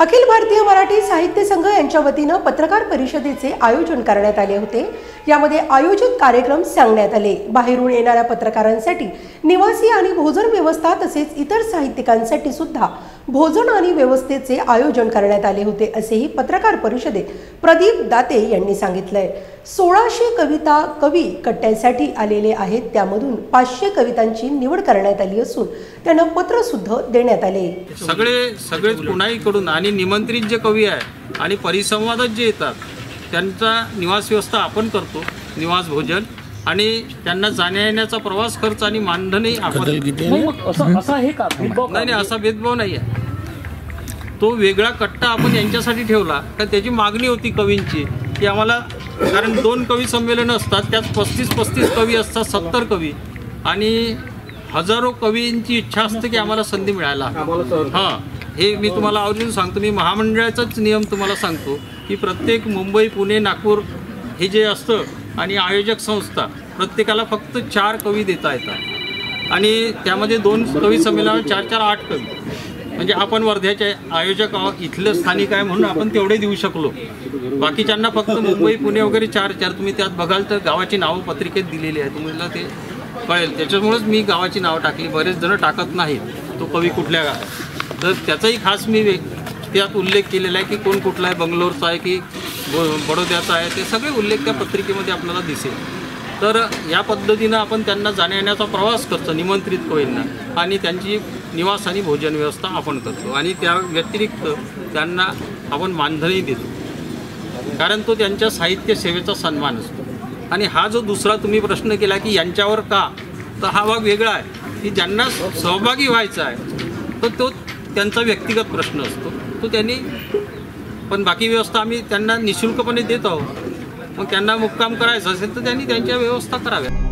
अखिल भारतीय मराठी साहित्य संघ यांच्या वतीनं पत्रकार परिषदेचे आयोजन करण्यात आले होते। यामध्ये आयोजित कार्यक्रम सांगण्यात आले। बाहेरून येणाऱ्या पत्रकारांसाठी निवासी आणि भोजन व्यवस्था तसेच इतर साहित्यिकांसाठी सुद्धा भोजन आणि व्यवस्थेचे आयोजन करण्यात आले होते, असेही पत्रकार परिषदेत प्रदीप दाते यांनी सांगितलंय। 1600 कविता कवी कट्ट्यासाठी आलेले आहेत, त्यामधून 500 कवितांची निवड करण्यात आली असून त्यांना पत्र सुद्धा देण्यात आले। सगळे पुण्याईकडून आणि निमंत्रित जे कवी आहे आणि परिसंवादात जे येतात त्यांचा निवास व्यवस्था आपण करतो, निवास भोजन आणि त्यांना जाण्या येण्याचा प्रवास खर्च आणि मानधनही आपण नाही असा भेदभाव नाही आहे। तो वेगळा कट्टा आपण यांच्यासाठी ठेवला तर त्याची मागणी होती कवींची की आम्हाला, कारण 2 कवी संमेलन असतात, त्यात 35 कवी असतात, 70 कवी आणि हजारो कवींची इच्छा असते की आम्हाला संधी मिळायला। हां, हे मी तुम्हाला आवर्जून सांगतो। मी महामंडळाचाच नियम तुम्हाला सांगतो की प्रत्येक मुंबई, पुणे, नागपूर हे जे असतं आणि आयोजक संस्था प्रत्येकाला फक्त 4 कवी देता येतात आणि त्यामध्ये 2 कवी संमेलन 4-4 8 कवी, म्हणजे आपण वर्ध्याचे आयोजक इथलं स्थानिक आहे म्हणून आपण तेवढे देऊ शकलो। बाकीच्यांना फक्त मुंबई, पुणे वगैरे 4-4 तुम्ही त्यात बघाल तर गावाची नावं पत्रिकेत दिलेली आहे, तुम्हाला ते कळेल। त्याच्यामुळेच मी गावाची नावं टाकली, बरेच जण टाकत नाहीत तो कवी कुठल्या गावात, तर त्याचाही खास मी त्यात उल्लेख केलेला आहे की कोण कुठला आहे, बंगलोरचा आहे की बडोद्याचा आहे, ते सगळे उल्लेख त्या पत्रिकेमध्ये आपल्याला दिसेल। तर या पद्धतीनं आपण त्यांना जाण्या येण्याचा प्रवास करतो निमंत्रित कवींना आणि त्यांची निवास आणि भोजन व्यवस्था आपण करतो आणि त्या व्यतिरिक्त त्यांना आपण मानधनही देतो, कारण तो त्यांच्या साहित्य सेवेचा सन्मान असतो। आणि हा जो दुसरा तुम्ही प्रश्न केला की यांच्यावर का, तर हा भाग वेगळा आहे की ज्यांना सहभागी व्हायचा आहे तर तो त्यांचा व्यक्तिगत प्रश्न असतो, तो त्यांनी, पण बाकी व्यवस्था आम्ही त्यांना निःशुल्कपणे देत आहोत। मग त्यांना मुक्काम करायचा असेल तर त्यांनी त्यांच्या व्यवस्था कराव्या।